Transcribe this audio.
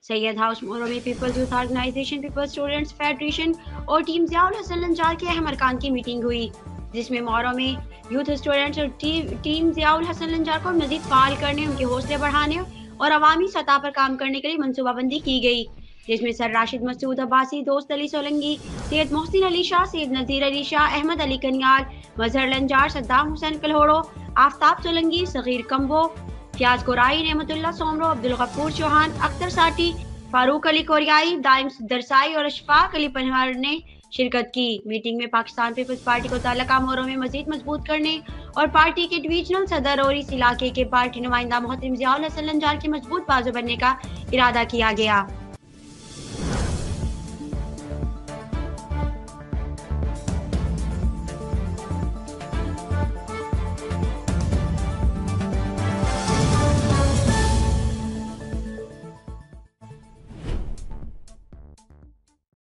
Syed house Moro में people's youth organization, people's students federation और team Ziaul Hasan Lanjar के अहम अरकान की मीटिंग हुई, जिसमें मोरो में यूथ स्टूडेंट्स और टीम ज़ियाउल हसन लंजार को मजीद फाल करने, उनके हौसले बढ़ाने और अवामी सतह पर काम करने के लिए मनसूबाबंदी की गई, जिसमें सर राशिद मसूद अब्बासी, दोस्त अली सोलंगी, सैयद मोहसिन अली शाह, सैयद नज़ीर अली शाह, अहमद अली कनियाल, मजहर लंजार, सद्दाम हुसैन कल्होड़ो, आफ्ताब सोलंगी, सगीर कंबो, फ्याज कोराई, नेमतुल्ला सोमरो, अब्दुल गफूर चौहान, अख्तर साटी, फारूक अली कोरियाई, दाइम दरसाई और अशफाक अली पनहार ने शिरकत की। मीटिंग में पाकिस्तान पीपल्स पार्टी को ताल्लुका मोहरों में मजीद मजबूत करने और पार्टी के डिवीजनल सदर और इस इलाके के पार्टी नुमाइंदा मोहतरम ज़ियाउल हसन लंजार के मजबूत बाजू बनने का इरादा किया गया।